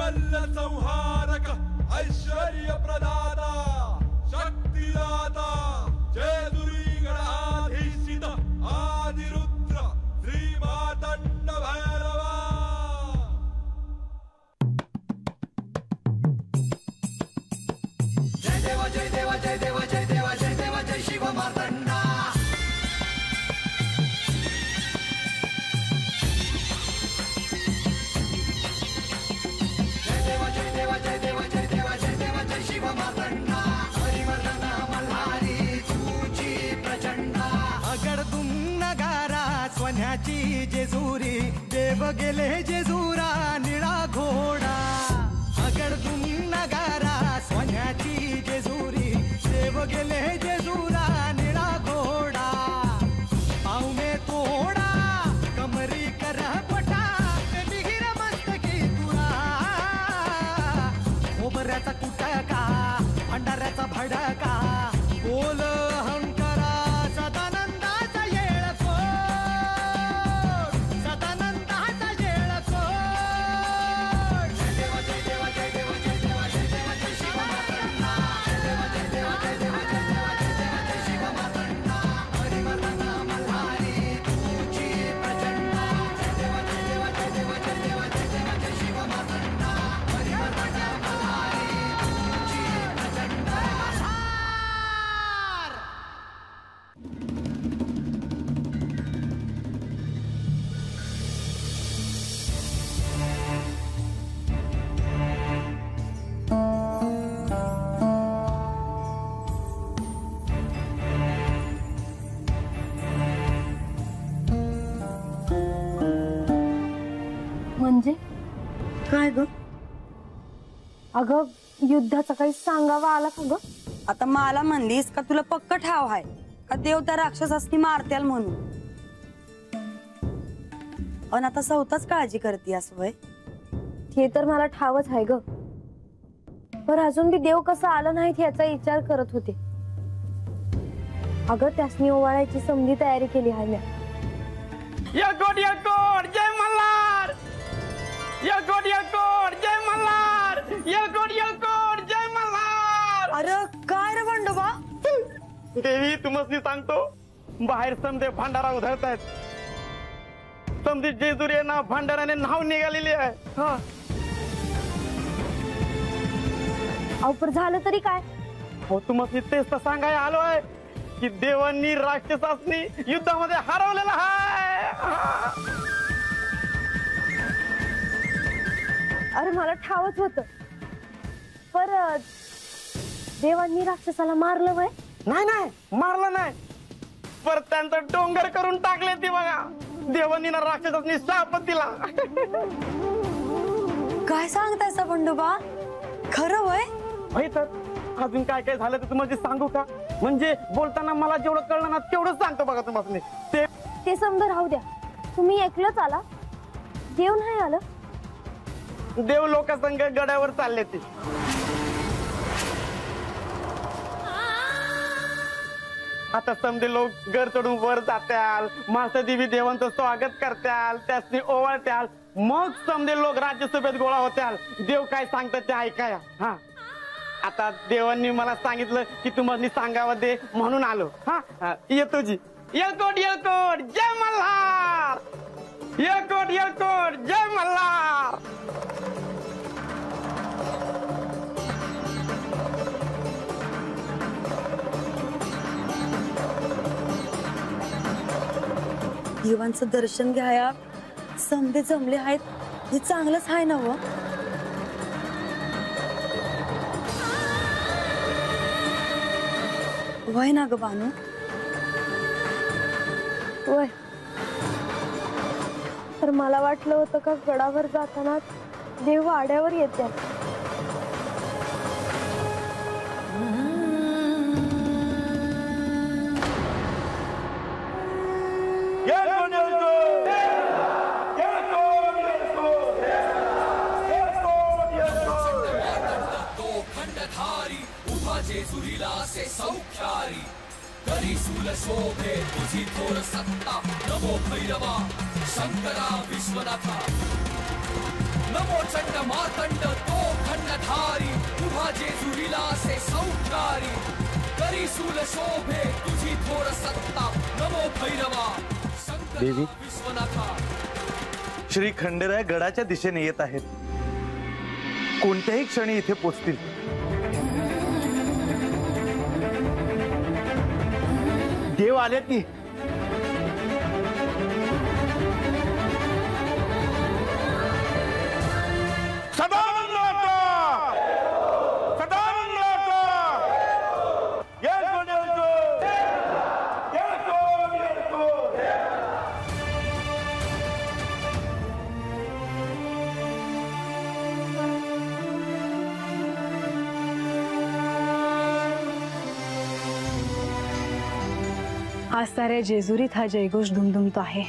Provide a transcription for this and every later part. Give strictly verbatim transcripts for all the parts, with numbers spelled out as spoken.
मल्ल संहारक ऐश्वर्य प्रदाता शक्तिदाता जेजुरी गणाधीशित आदिरुद्र श्री मातंड भैरवा। जय देवा जय देवा जय देवा जय देवा जय देवा जय शिव मार्तंडा। जय देवा जय देवा जय देवा जय देवा जय देवा जय शिव मार्तंडा। हरिवर्धन मल्हारी तुझी प्रचंडा। अगडदुम नगारा सोन्याची जेजुरी देव गेले जेजुरा निळा घोडा। अगडदुम नगारा सोन्याची जेजुरी देव गेले जेजुरा निळा घोडा। पाऊ में तोडा कमरी कर पटा बिगिर मस्तकी तुरा। खोबऱ्याचा कुटका भंडाऱ्याचा भडका बोल अहंकारा सदानंदाचा येळको सदानंदाचा येळको। जय देवा जय देवा जय देवा जय देवा जय देवा जय शिव मार्तंडा। जय देवा जय देवा जय देवा जय देवा जय देवा जय शिव मार्तंडा। हरिवर्धन मल्हारी तुझी प्रचंडा। जय देवा जय देवा जय देवा जय देवा जय देवा जय शिव मार्तंडा। हरिवर्धन मल्हारी तुझी प्रचंडा। म्हणजे काय ग? अगं युद्धाचा काही सांगावा आला का ग? आता मला म्हणलीस का तुला पक्क ठाव आहे का देव त्या राक्षसासनी मारत्याल म्हणून? पण आता स्वतःच काळजी करतीयास वय? हे तर मला ठावच आहे ग, पण अजून बी देव कसं आलं नाहीत याचा विचार करत होते. अगं त्यासनी ओवाळायची समधी तयारी केली आहे मी. यकोट यकोट जय मल्हार, यकोट यकोट जय मल्हार, यकोट यकोट जय मल्हार. अरे काय रे बंडोबा? देवी तुमसनी सांगतो बाहेर समदे भांडारा उधळतायत. समधी जेजुरी ना भांडाराने नाव निघालेली आहे. हा अवपर झालं तरी काय? हो तुमसनी तेच तर सांगाय आलो आहे की देवांनी राक्षसासनी युद्धामध्ये हरवलेला आहे. अरे मला ठावच होत, पर देवांनी राक्षसाला मारलं वय? नाही नाही मारलं नाही, पर त्यांचं डोंगर करून टाकले ती बघा. देवांनी ना राक्षसासनी शाप दिला. काय सांगतायसा बंडोबा? खरं वय? होय तर अजून काय काय झालं ते तुम्हाला सांगू का? म्हणजे बोलताना मला जेवढं कळलं ना तेवढंच सांगतो बघा तुम्हाला. ते ते समजा राहू द्या, तुम्ही एकलंच आला, देव नाही आलं? देव लोकसंग गड्यावर चालले ते. आता समजे लोक घर चढून वर जात्याल, माता देवी देवांचं स्वागत करत्याल, त्यासनी ओवाळत्याल, मग समजे लोक राज्यसभेत गोळा होत्याल. देव काय सांगतात ते ऐकाया. हा आता देवांनी मला सांगितलं की तुम्हाला सांगावं दे म्हणून आलो. हा येतो जी. येळकोट येळकोट जय मल्हार, येळकोट येळकोट जय मल्हार. देवांचं दर्शन घ्याया समधे जमले आहेत, हे चांगलंच आहे ना व? वय ना ग बानू? वय. तर मला वाटलं होतं का गडावर जाताना देव वाड्यावर येते. से सौख्यारी करी सूल शोभे तुझी थोर सत्ता. नमो भैरवा शंकरा विश्वनाथा. नमो चंड मार्तंड तो खंडधारी उभा जेजुरीला से सौकारी करी सूल शोभे तुझी थोर सत्ता नमो भैरवा देवी. विश्वनाथा. श्री खंडेराय गडाच्या दिशेने येत आहेत. कोणत्याही क्षणी इथे पोचतील. देव आले की आज साऱ्या जेजुरीत हा जयघोष दुमदुमतो आहे.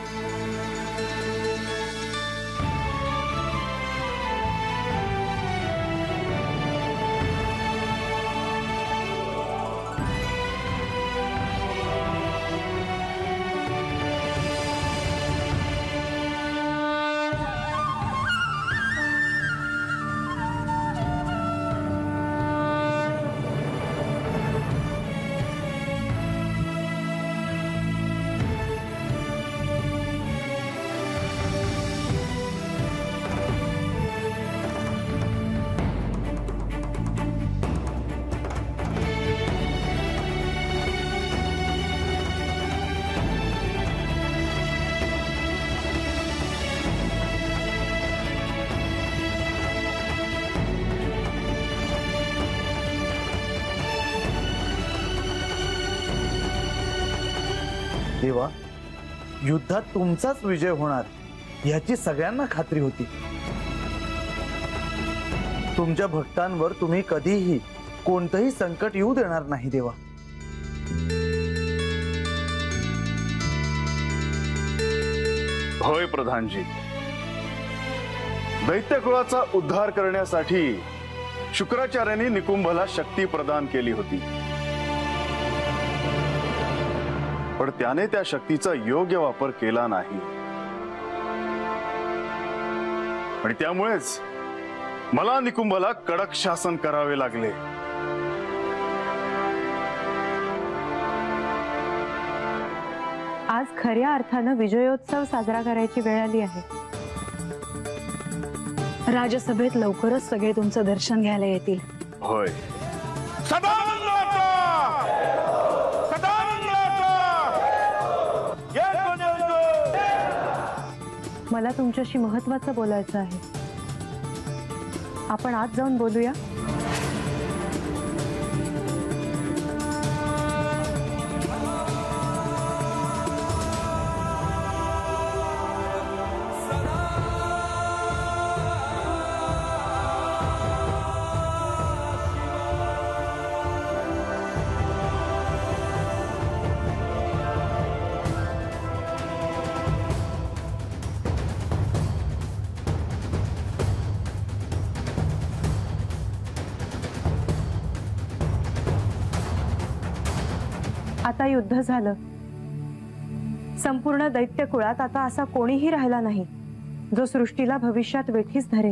देवा, युद्धात तुमचाच विजय होणार याची सगळ्यांना खात्री होती. तुमच्या भक्तांवर तुम्ही कधीही कोणतंही संकट येऊ देणार नाही देवा. होय प्रधानजी, दैत्यकुळाचा उद्धार करण्यासाठी शुक्राचार्यांनी निकुंभला शक्ती प्रदान केली होती, पण त्याने त्या शक्तीचा योग्य वापर केला नाही आणि त्यामुळेच मला निकुंभला कडक शासन करावे लागले. आज खऱ्या अर्थानं विजयोत्सव साजरा करायची वेळ आली आहे. राजसभेत लवकरच सगळे तुमचं दर्शन घ्यायला येतील. होय. मला तुमच्याशी महत्त्वाचं बोलायचं आहे. आपण आत जाऊन बोलूया. आता युद्ध झालं. संपूर्ण दैत्यकुळात आता असा कोणीही राहिला नाही जो सृष्टीला भविष्यात वेठीस धरेल.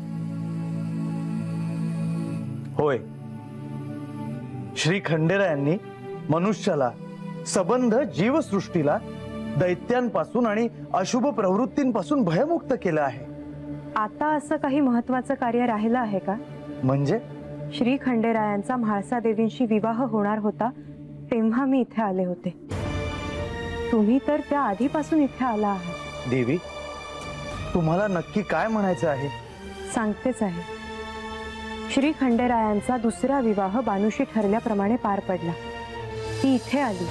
होय, श्री खंडेरायांनी मनुष्याला सबंध जीवसृष्टीला दैत्यांपासून आणि अशुभ प्रवृत्तींपासून भयमुक्त केलं आहे. आता असं काही महत्त्वाचं कार्य राहिलं आहे का? म्हणजे श्री खंडेरायांचा म्हाळसा देवींशी विवाह होणार होता तेव्हा मी इथे आले होते. तुम्ही तर त्या आधीपासून इथे आला आहात. देवी, तुम्हाला नक्की काय म्हणायचं आहे? सांगतेच आहे. श्री खंडेरायांचा दुसरा विवाह बानुशी ठरल्याप्रमाणे पार पडला. ती इथे आली.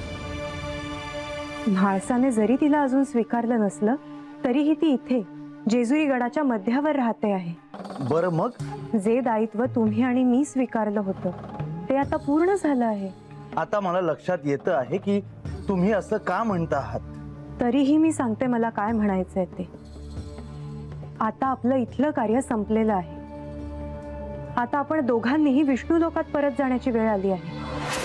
म्हाळसाने जरी तिला अजून स्वीकारलं नसलं तरीही ती इथे जेजुरी गडाच्या मध्यावर राहते आहे. बरं, मग जे दायित्व तुम्ही आणि मी स्वीकारलं होतं ते आता पूर्ण झालं आहे. आता मला लक्षात येतं आहे की तुम्ही असं का म्हणता आहात. तरीही मी सांगते मला काय म्हणायचंय ते. आता आपलं इथलं कार्य संपलेलं आहे. आता आपण दोघांनीही विष्णू लोकात परत जाण्याची वेळ आली आहे.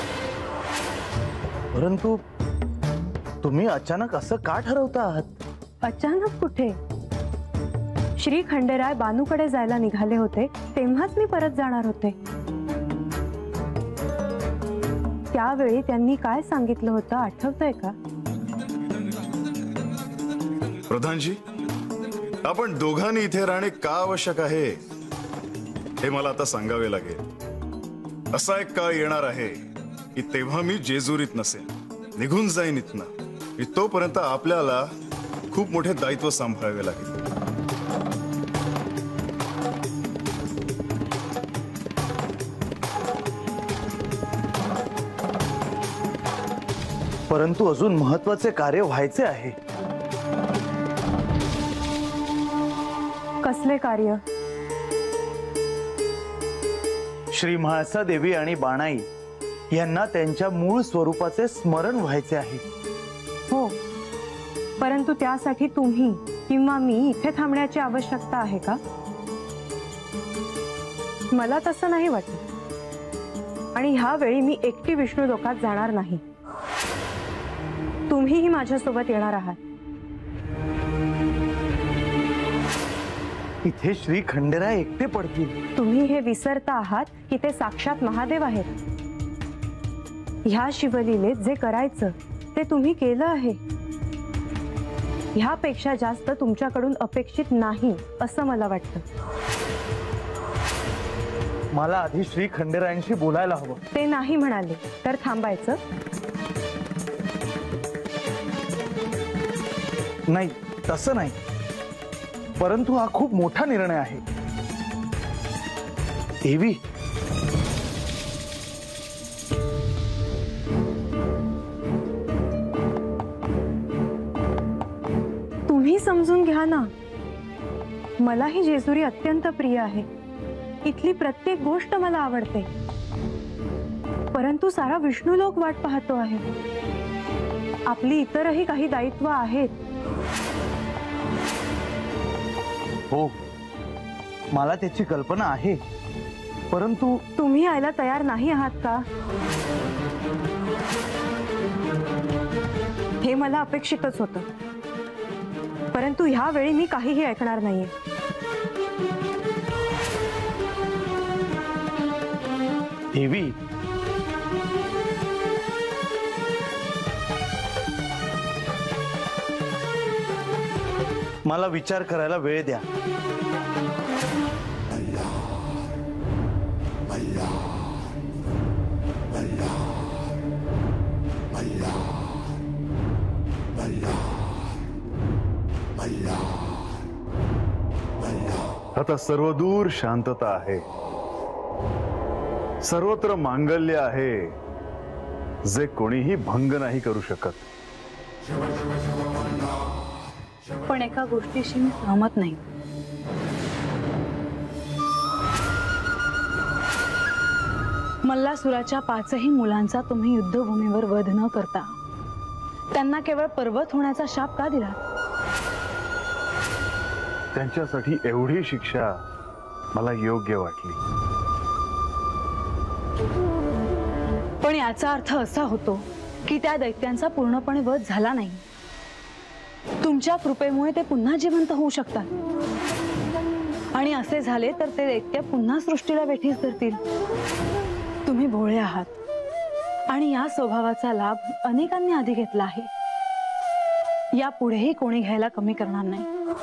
परंतु तुम्ही अचानक असं का ठरवता आहात? अचानक कुठे? श्री खंडेराय बानूकडे जायला निघाले होते तेव्हाच मी परत जाणार होते. त्यावेळी त्यांनी काय सांगितलं होतं आठवतंय का? प्रधानजी, आपण दोघांनी इथे राहणे का आवश्यक आहे हे मला आता सांगावे लागेल. असा एक काळ येणार आहे की तेव्हा मी जेजुरीत नसेन, निघून जाईन इथनं. तोपर्यंत आपल्याला खूप मोठे दायित्व सांभाळावे लागेल. परंतु अजून महत्वाचे कार्य व्हायचे आहे. कसले कार्य? श्री म्हाळसा देवी आणि बाणाई यांना त्यांच्या मूळ स्वरूपाचे स्मरण व्हायचे आहे. हो, परंतु त्यासाठी तुम्ही किंवा मी इथे थांबण्याची आवश्यकता आहे का? मला तसं नाही वाटत. आणि ह्या वेळी मी एकटी विष्णू लोकात जाणार नाही. तुम्हीही माझ्यासोबत येणार आहात. इथे श्री खंडेराय एकटे पडतील. तुम्ही हे विसरता आहात की ते साक्षात महादेव आहेत. ह्या शिवलीलेत जे करायचं ते तुम्ही केलं आहे. ह्यापेक्षा जास्त तुमच्याकडून अपेक्षित नाही असं मला वाटतं. मला आधी श्री खंडेरायांशी बोलायला हवं. ते नाही म्हणाले तर थांबायचं? नाही, तसं नाही. परंतु हा खूप मोठा निर्णय आहे. देवी, तुम्ही समजून घ्या ना. मलाही जेजुरी अत्यंत प्रिय आहे. इथली प्रत्येक गोष्ट मला आवडते. परंतु सारा विष्णुलोक वाट पाहतो आहे. आपली इतरही काही दायित्व आहेत. हो, मला त्याची कल्पना आहे. परंतु तुम्ही यायला तयार नाही आहात का? हे मला अपेक्षितच होतं. परंतु ह्या वेळी मी काहीही ऐकणार नाहीये. देवी, मला विचार करायला वेळ द्या. आता सर्वदूर शांतता आहे. सर्वत्र मांगल्य आहे जे कोणीही भंग नाही करू शकत. पण एका गोष्टीशी मी सहमत नाही. मल्लासुराच्या पाचही मुलांचा तुम्ही युद्धभूमीवर वध न करता त्यांना केवळ पर्वत होण्याचा शाप का दिला? त्यांच्यासाठी एवढी शिक्षा मला योग्य वाटली. पण याचा अर्थ असा होतो की त्या दैत्यांचा पूर्णपणे वध झाला नाही. तुमच्या कृपेमुळे ते पुन्हा जिवंत होऊ शकतात. आणि असे झाले तर ते दैत्य पुन्हा सृष्टीला वेठीस धरतील. तुम्ही भोळे आहात आणि या स्वभावाचा लाभ अनेकांनी आधी घेतला आहे. यापुढेही कोणी घ्यायला कमी करणार नाही.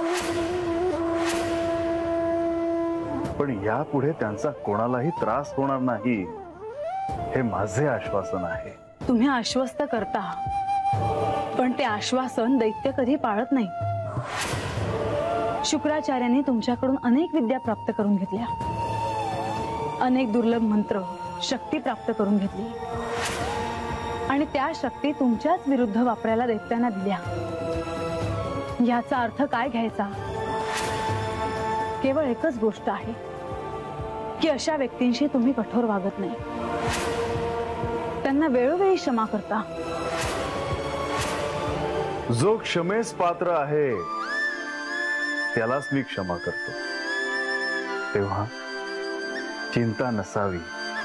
पण यापुढे त्यांचा कोणालाही त्रास होणार नाही हे माझे आश्वासन आहे. तुम्ही आश्वस्त करता, पण ते आश्वासन दैत्य कधी पाळत नाही. शुक्राचार्यांनी तुमच्याकडून अनेक विद्या प्राप्त करून घेतल्या. अनेक दुर्लभ मंत्र शक्ती प्राप्त करून घेतली आणि त्या शक्ती तुमच्याच विरुद्ध वापरायला दैत्यांना दिल्या. याचा अर्थ काय घ्यायचा? केवळ एकच गोष्ट आहे की अशा व्यक्तींशी तुम्ही कठोर वागत नाही. त्यांना वेळोवेळी क्षमा करता. जो क्षमेस पात्र आहे त्यालाच मी क्षमा करतो. तेव्हा चिंता नसावी.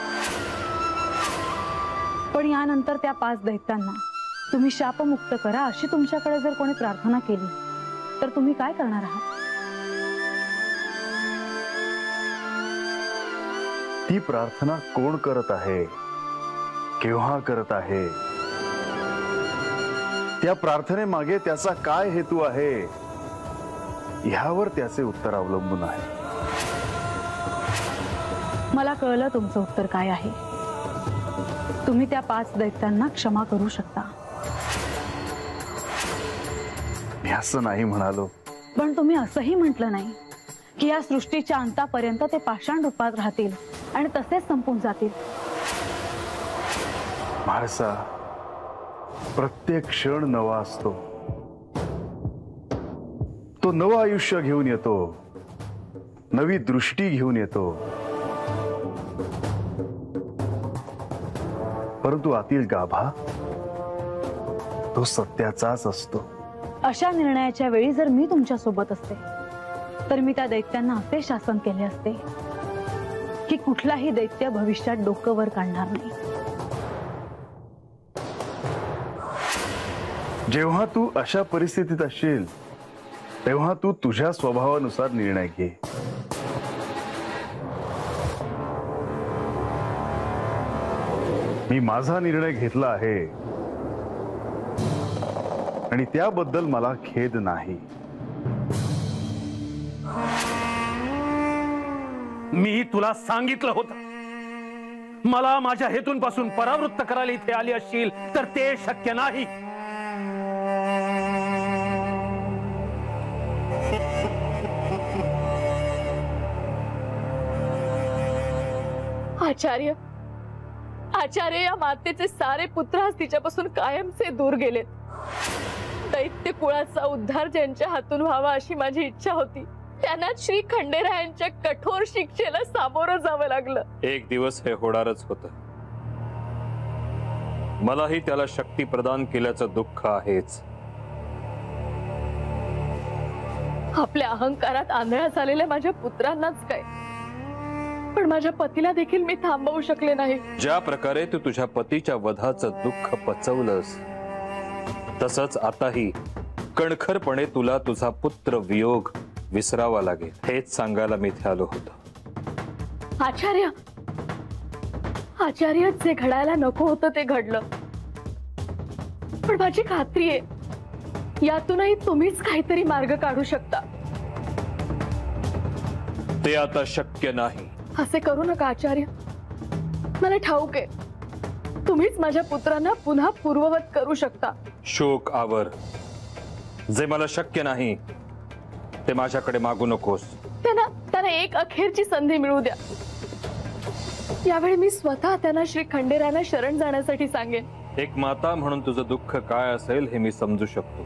पण यानंतर त्या पाच दैत्यांना तुम्ही शापमुक्त करा अशी तुमच्याकडे जर कोणी प्रार्थना केली तर तुम्ही काय करणार आहात? ती प्रार्थना कोण करत आहे, केव्हा करत आहे, त्या प्रार्थनेमागे त्याचा काय हेतू आहे, ह्यावर त्याचे उत्तर अवलंबून आहे. मला कळलं तुमचं उत्तर काय आहे. तुम्ही त्या पाच दैत्यांना क्षमा करू शकता. मी असं नाही म्हणालो. पण तुम्ही असंही म्हटलं नाही की या सृष्टीच्या अंतापर्यंत ते पाषाण रूपात राहतील आणि तसेच संपून जातील. म्हाळसा, प्रत्येक क्षण नवा असतो. तो नवं आयुष्य घेऊन येतो, नवी दृष्टी घेऊन येतो. परंतु आतील गाभा तो सत्याचाच असतो. अशा निर्णयाच्या वेळी जर मी तुमच्या सोबत असते तर मी त्या दैत्यांना असे शासन केले असते की कुठलाही दैत्य भविष्यात डोकं वर काढणार नाही. जेव्हा तू अशा परिस्थितीत असशील तेव्हा तू तुझ्या स्वभावानुसार निर्णय घे. मी माझा निर्णय घेतला आहे आणि त्याबद्दल मला खेद नाही. मी तुला सांगितलं होतं, मला माझ्या हेतूंपासून परावृत्त करायला इथे आली असशील तर ते शक्य नाही. आचार्य आचार्य या मातेचे सारे पुत्र आज तिच्यापासून कायमचे दूर गेलेत. दैत्य कुळाचा उद्धार ज्यांच्या हातून व्हावा अशी माझी इच्छा होती, त्यांना श्री खंडेरायांच्या कठोर शिक्षेला सामोरं जावं लागलं. एक दिवस हे होणारच होतं. मलाही त्याला शक्ती प्रदान केल्याचं दुःख आहेच. आपल्या अहंकारात आंधळा झालेल्या माझ्या पुत्रांनाच काय, पण माझ्या पतीला देखील मी थांबवू शकले नाही. ज्या प्रकारे तू तुझ्या पतीच्या वधाचं दुःख पचवलंस तसंच आताही कणखरपणे तुला तुझा पुत्र वियोग विसरावा लागेल हेच सांगायला मी इथे आलो होतो. आचार्य आचार्य जे घडायला नको होतं ते घडलं, पण माझी खात्री आहे यातूनही तुम्हीच काहीतरी मार्ग काढू शकता. ते आता शक्य नाही. असे करू नका आचार्य. मला ठाऊक आहे तुम्हीच माझ्या पुत्रांना पुन्हा पूर्ववत करू शकता. शोक आवर. जे मला शक्य नाही ते माझ्याकडे मागू नकोस. त्यांना त्यांना एक अखेरची संधी मिळू द्या. यावेळी मी स्वतः त्यांना श्री खंडेरायांना शरण जाण्यासाठी सांगेन. एक माता म्हणून तुझं दुःख काय असेल हे मी समजू शकतो.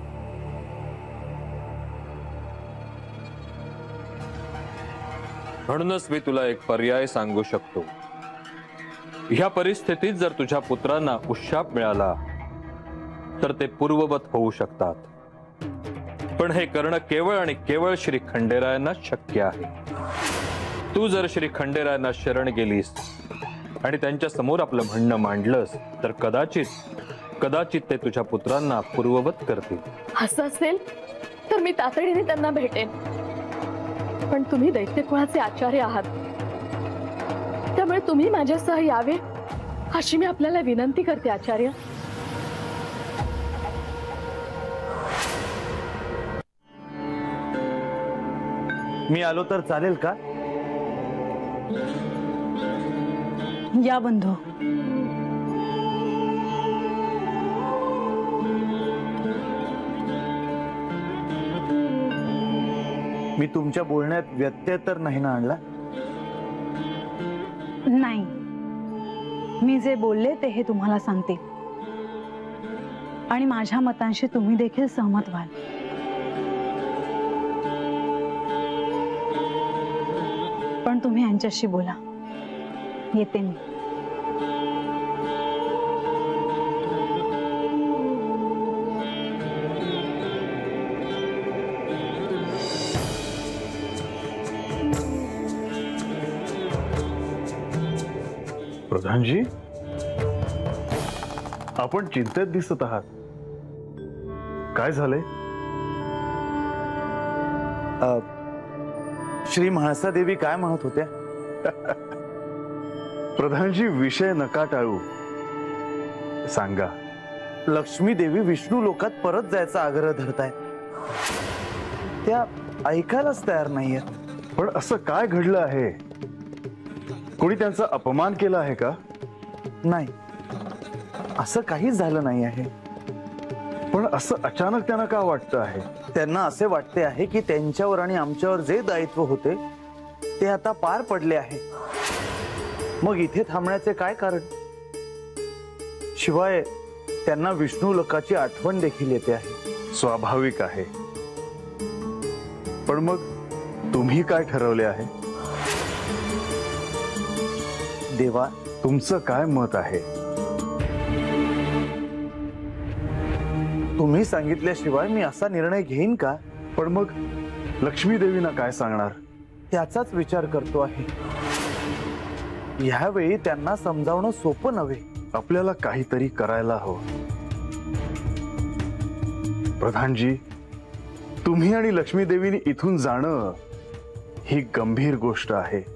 म्हणूनच मी तुला एक पर्याय सांगू शकतो. ह्या परिस्थितीत जर तुझ्या पुत्रांना उशाप मिळाला तर ते पूर्ववत होऊ शकतात, पण हे करणं केवळ आणि केवळ श्री खंडेरायांना शक्य आहे. तू जर श्री खंडेरायांना शरण गेलीस आणि त्यांच्या समोर आपलं म्हणणं मांडलंस तर कदाचित कदाचित ते तुझ्या पुत्रांना पूर्ववत करतील. असं असेल तर मी तातडीने त्यांना भेटेन. पण तुम्ही दैत्यकुळाचे आचार्य आहात, त्यामुळे तुम्ही माझ्यासह यावे अशी मी आपल्याला विनंती करते आचार्य. मी आलो तर चालेल का? या बंधू. मी तुमच्या बोलण्यात व्यत्यय तर नाही ना आणला? नाही, मी जे बोलले ते हे तुम्हाला सांगते आणि माझ्या मतांशी तुम्ही देखील सहमत व्हाल. पण तुम्ही यांच्याशी बोला. येते मी. प्रधानजी, आपण चिंतेत दिसत आहात. काय झाले? श्री म्हाळसा देवी काय म्हणत होत्या? प्रधानजी, विषय नका टाळू, सांगा. लक्ष्मी देवी विष्णू लोकात परत जायचा आग्रह धरताय. त्या ऐकायलाच तयार नाहीयेत. पण असं काय घडलं आहे? कोणी त्यांचा अपमान केला आहे का? नाही, असं काहीच झालं नाही आहे. पण असं अचानक त्यांना का वाटतं आहे? त्यांना असे वाटते आहे की त्यांच्यावर आणि आमच्यावर जे दायित्व होते ते आता पार पडले आहे. मग इथे थांबण्याचे काय कारण? शिवाय त्यांना विष्णू लोकाची आठवण देखील येते आहे. स्वाभाविक आहे. पण मग तुम्ही काय ठरवले आहे? देवा, तुमचं काय मत आहे? तुम्ही सांगितल्याशिवाय मी असा निर्णय घेईन का? पण मग लक्ष्मी देवींना काय सांगणार? त्याचाच विचार करतो आहे. ह्यावेळी त्यांना समजावणं सोपं नव्हे. आपल्याला काहीतरी करायला हवं. प्रधानजी, तुम्ही आणि लक्ष्मी देवीनी इथून जाणं ही गंभीर गोष्ट आहे.